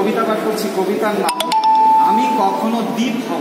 কবিতা পাঠ করছি, কবিতার নাম আমি কখনো দ্বীপ হব।